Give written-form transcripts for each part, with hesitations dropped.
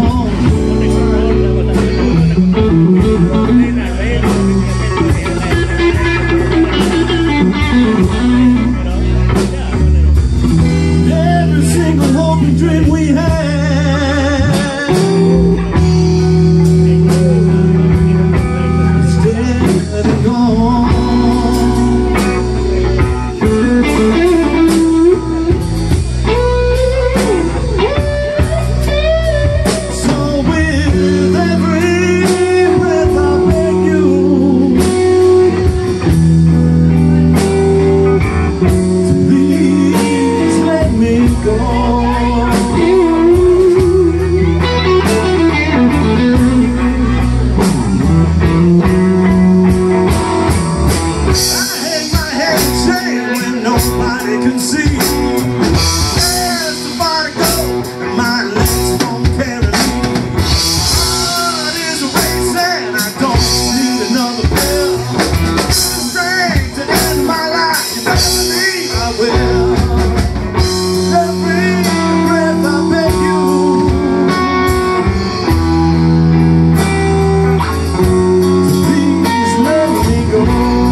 Every single hope and dream we had is dead and gone. Nobody can see. There's the far to go, and my legs won't carry me. Heart is racing, I don't need another pill. Strength to end my life, you better believe I will. Every breath I beg you, please let me go.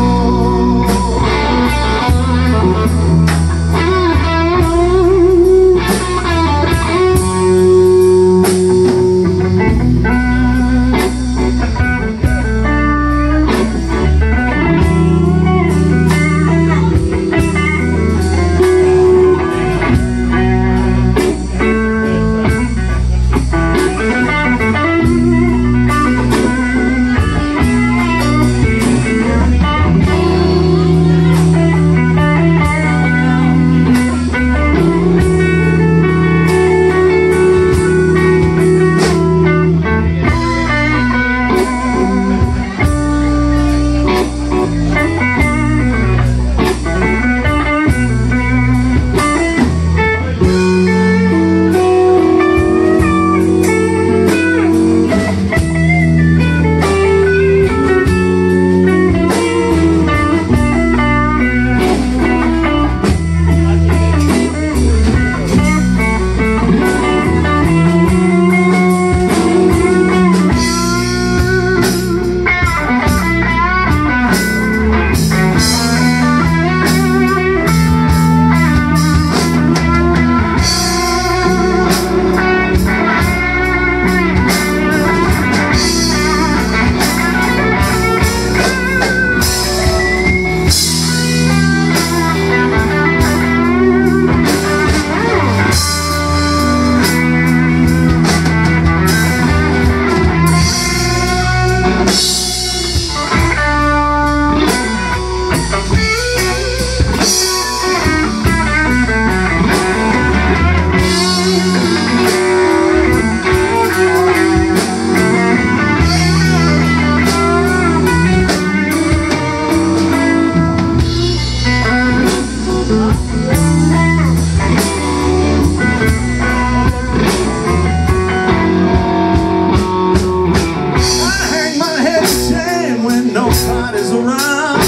Nobody's around.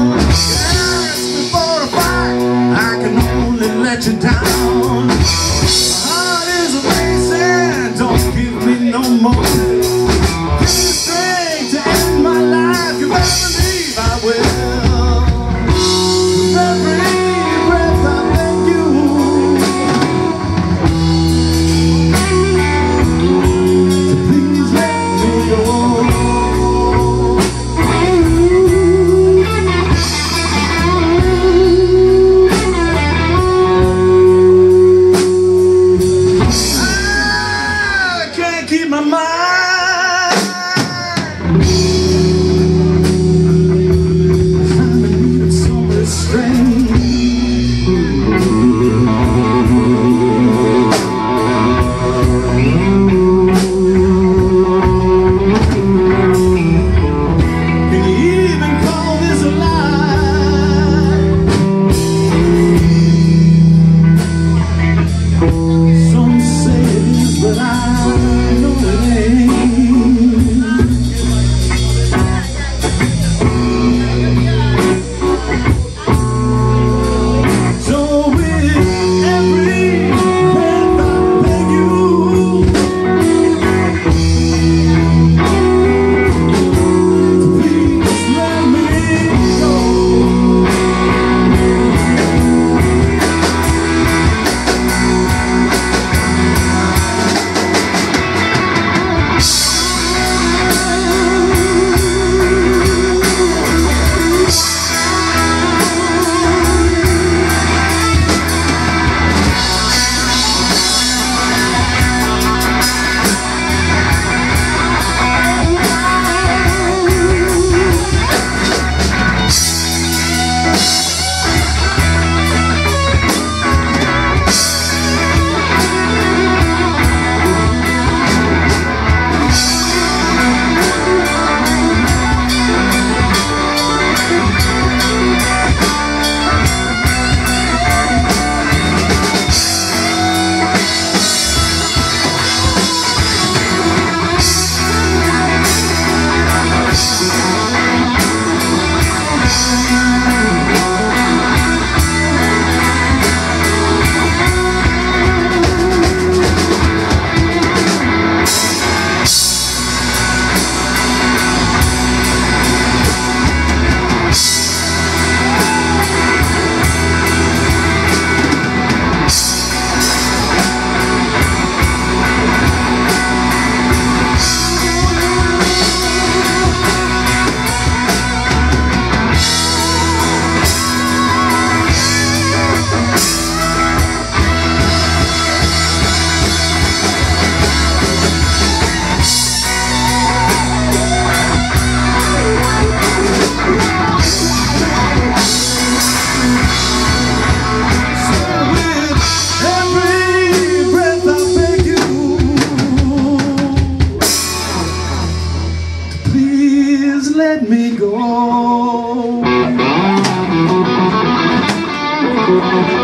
Ask me for a fight, I can only let you down. My heart is racing, don't give me no more. Give me strength to end my life, you better believe I will. With every breath I beg you, to please let me go. Keep my mind. I'm in need of some restraint. Can you even call this a lie? Some say it is, but I know it ain't. let me go.